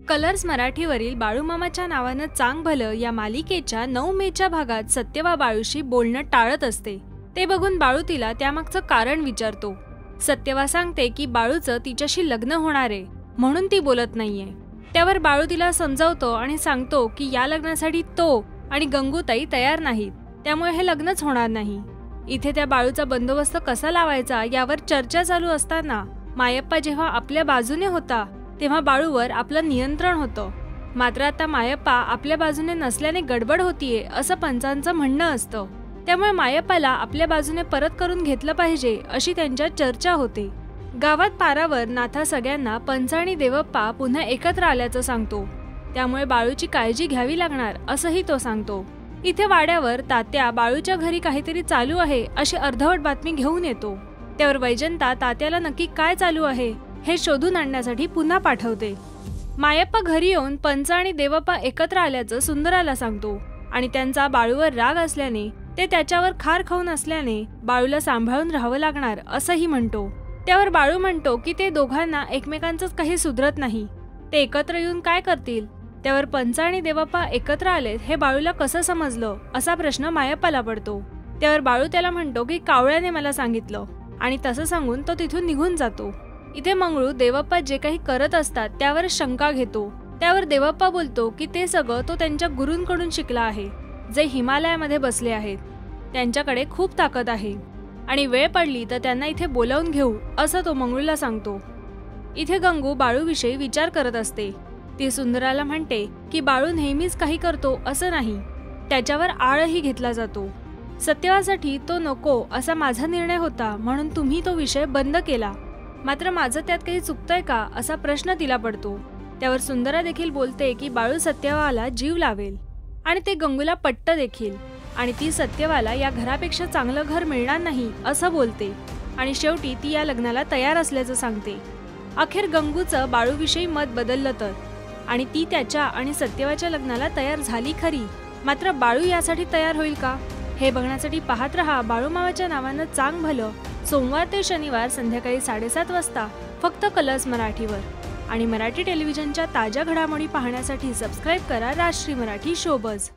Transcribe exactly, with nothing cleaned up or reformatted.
Colours मराठीवरील बाळूमामाच्या नावानं चांग भलं या मालिकेच्या नऊ मेच्या भागात सत्यवा बाळूशी बोलणं टाळत असते। ते बघून बाळू तिला त्यामागचं कारण विचारतो। सत्यवा सांगते की बाळूचं तिच्याशी लग्न होणार आहे म्हणून ती बोलत नाहीये। त्यावर बाळू तिला समजावतो आणि सांगतो की या लग्नासाठी तो आणि गंगूताई तयार नाहीत, त्यामुळे हे लग्नच होणार नाही। इथे त्या बाळूचा बंदोबस्त कसा लावायचा यावर चर्चा चालू असताना मायप्पा जेव्हा आपल्या बाजूने होता तेव्हा बाळूवर आपलं नियंत्रण होतं। मात्र आता मायप्पा आपल्या बाजूने नसल्याने गडबड होतीये असं पंचांचं म्हणणं असतं, त्यामुळे मायप्पाला आपल्या बाजूने परत करून घेतलं पाहिजे अशी त्यांच्या चर्चा होते। गावात पारावर नाथा सगळ्यांना पंच आणि देवप्पा पुन्हा एकत्र आल्याचं सांगतो, त्यामुळे बाळूची काळजी घ्यावी लागणार असंही तो सांगतो। इथे वाड्यावर तात्या बाळूच्या घरी काहीतरी चालू आहे अशी अर्धवट बातमी घेऊन येतो। त्यावर वैजंता तात्याला नक्की काय चालू आहे हे शोधून आणण्यासाठी पुन्हा पाठवते। मायप्पा घरी येऊन पंच आणि देवप्पा एकत्र आल्याचं सुंदराला सांगतो आणि त्यांचा बाळूवर राग असल्याने ते त्याच्यावर खार खाऊन असल्याने बाळूला सांभाळून राहावं लागणार असंही म्हणतो। त्यावर बाळू म्हणतो की ते दोघांना एकमेकांचंच काही सुधरत नाही, ते एकत्र येऊन काय करतील। त्यावर पंच आणि देवप्पा एकत्र आलेत हे बाळूला कसं समजलं असा प्रश्न मायप्पाला पडतो। त्यावर बाळू त्याला म्हणतो की कावळ्याने मला सांगितलं आणि तसं सांगून तो तिथून निघून जातो। इथे मंगळू देवप्पा जे काही करत असतात त्यावर शंका घेतो। त्यावर देवप्पा बोलतो की ते सगळं तो त्यांच्या गुरूंकडून शिकला आहे, जे हिमालयामध्ये बसले आहेत। त्यांच्याकडे खूप ताकद आहे आणि वेळ पडली तर त्यांना इथे बोलावून घेऊ असं तो मंगळूला सांगतो। इथे गंगू बाळूविषयी विचार करत असते। ती सुंदराला म्हणते की बाळू नेहमीच काही करतो असं नाही, त्याच्यावर आळही घेतला जातो। सत्यवासाठी तो नको असा माझा निर्णय होता म्हणून तुम्ही तो विषय बंद केला, मात्र माझं त्यात काही चुकतंय का असा प्रश्न तिला पडतो। त्यावर सुंदरा देखील बोलते की बाळू सत्यवाला जीव लावेल आणि ते गंगूला पट्ट देखील, आणि ती सत्यवाला या घरापेक्षा चांगलं घर मिळणार नाही असं बोलते आणि शेवटी ती या लग्नाला तयार असल्याचं सांगते। अखेर गंगूचं बाळूविषयी मत बदललं तर आणि ती त्याच्या आणि सत्यवाच्या लग्नाला तयार झाली खरी, मात्र बाळू यासाठी तयार होईल का हे बघण्यासाठी पाहत रहा बाळूमामाच्या नावानं चांग भलं, सोमवार ते शनिवार संध्याकाळी साडेसात वाजता फक्त कलर्स मराठीवर। आणि मराठी टेलिव्हिजनच्या ताज्या घडामोडी पाहण्यासाठी सबस्क्राईब करा राष्ट्रीय मराठी शोबज।